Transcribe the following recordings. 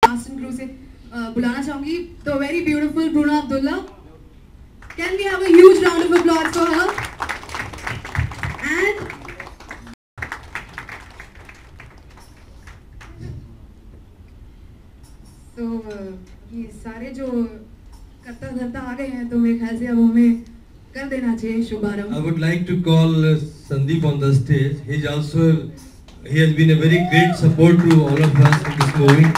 Cast and crew से बुलाना चाहूंगी the very beautiful Bruna Abdullah. Can we have a huge round of applause for her. And तो ये सारे जो करता धरता आ गए हैं तो मेरे ख्याल से अब हमें कर देना चाहिए शुभारंभ. I would like to call Sandeep on the stage. He has been a very great support to all of us in this movie.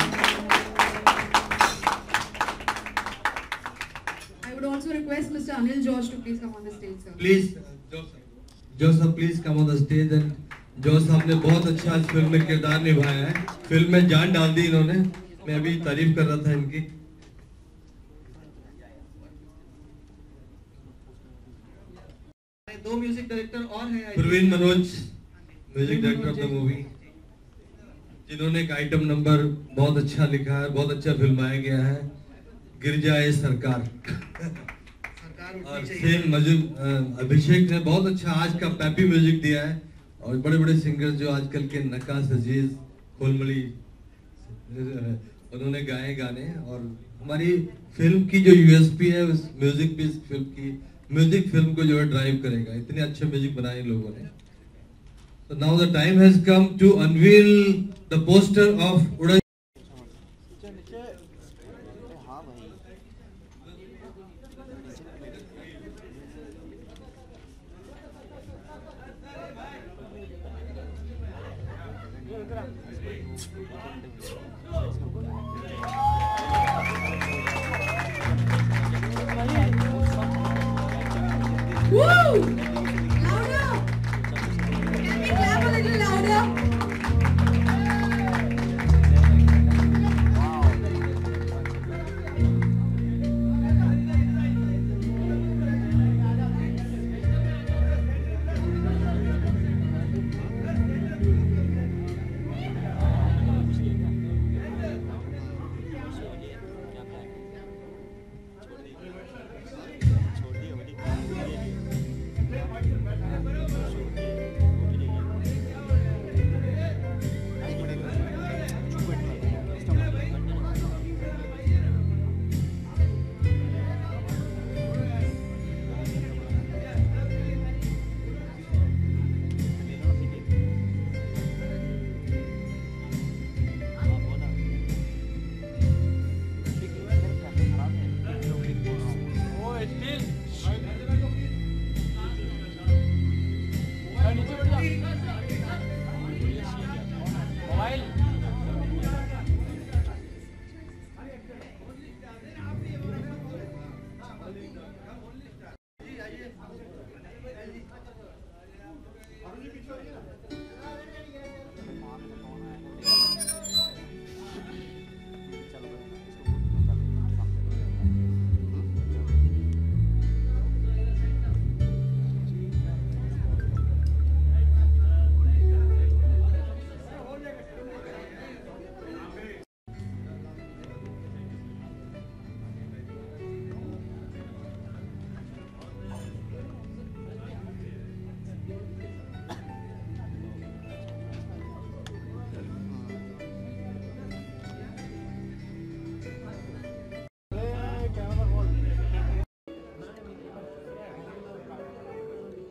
I would also request Mr. Anil George to please come on the stage, sir. Please, Joseph, please come on the stage. And Joseph ने बहुत अच्छा इस film में किरदार निभाया है. Film में जान डाल दी इन्होंने. मैं अभी तारीफ कर रहा था इनकी. दो म्यूजिक डायरेक्टर और हैं. Praveen Manoj, music director of the movie, जिन्होंने एक आइटम नंबर बहुत अच्छा लिखा है, बहुत अच्छा फिल्माया गया है, गिर जाए सरकार. और सेम अभिषेक ने बहुत अच्छा आज का पैपी म्यूजिक दिया है. और बड़े बड़े सिंगर जो आजकल के नक्काश अजीज खोलमली उन्होंने गाए गाने. और हमारी फिल्म की जो यूएसपी है उस म्यूजिक भी इस फिल्म की म्यूजिक फिल्म को जो है ड्राइव करेगा. इतने अच्छे म्यूजिक बनाए लोगों ने. So now the time has come to unveil the poster of Udai. Woo! Louder! Can we clap a little louder?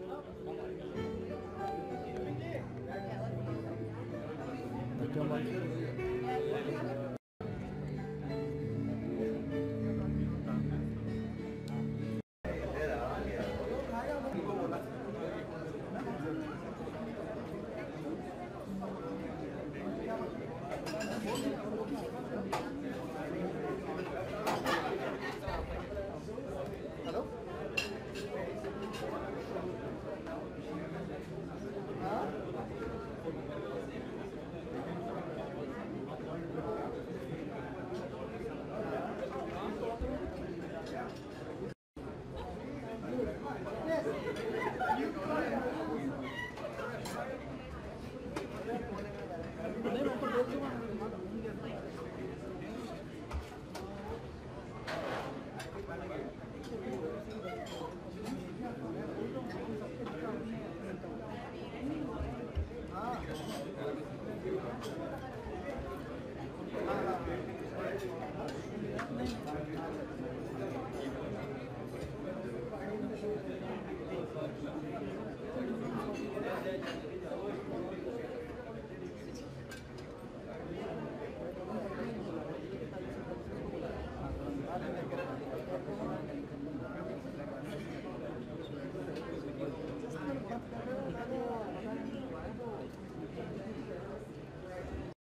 Come on.